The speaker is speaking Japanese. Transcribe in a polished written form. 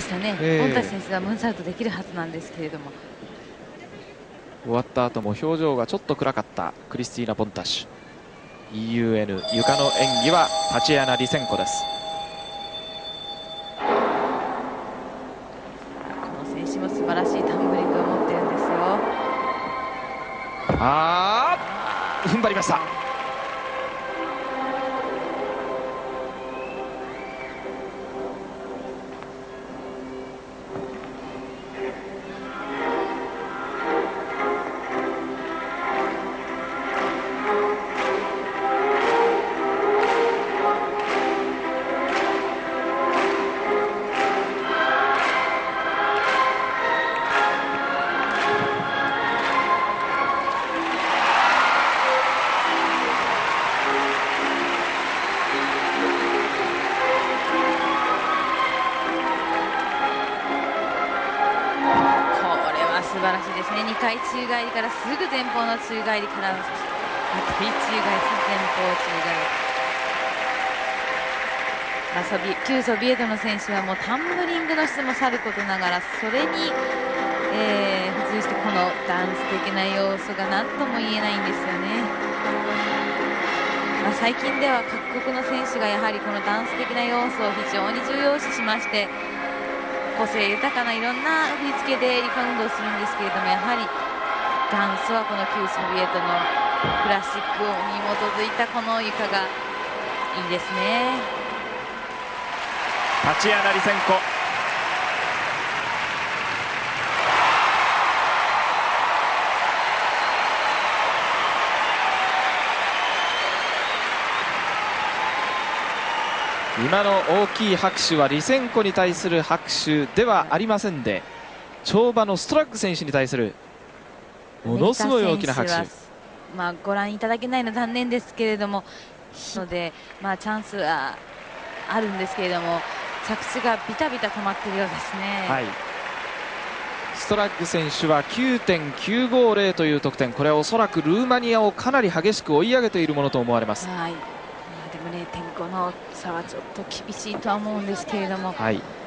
でしたね。ボンタシ選手はムーンサルトできるはずなんですけれども、 終わった後も表情がちょっと暗かったクリスティーナ・ボンタシュ。 EUN 床の演技はタチアナ・リセンコです。 この選手も素晴らしいタンブリングを持ってるんですよ。 踏ん張りました。 素晴らしいですね。2回宙返りからすぐ前方の宙返りから2回宙返り、前方宙返り、旧ソビエトの選手はもうタンブリングの質もさることながら、それに、付随してこのダンス的な要素が何とも言えないんですよね。最近では各国の選手がやはりこのダンス的な要素を非常に重要視しまして、個性豊かないろんな振り付けで床運動をするんですけれども、やはりダンスはこの旧ソビエトのクラシックに基づいたこの床がいいですね。 タチアナ・リセンコ、今の大きい拍手はリセンコに対する拍手ではありませんで、跳馬のストラッグ選手に対するものすごい大きな拍手。 ご覧いただけないの残念ですけれども、のでチャンスはあるんですけれども、着地がビタビタ止まっているようですね。 はい、ストラッグ選手は 9.950 という得点、これはおそらくルーマニアをかなり激しく追い上げているものと思われます。 でも 0.5 の差はちょっと厳しいとは思うんですけれども、 はい。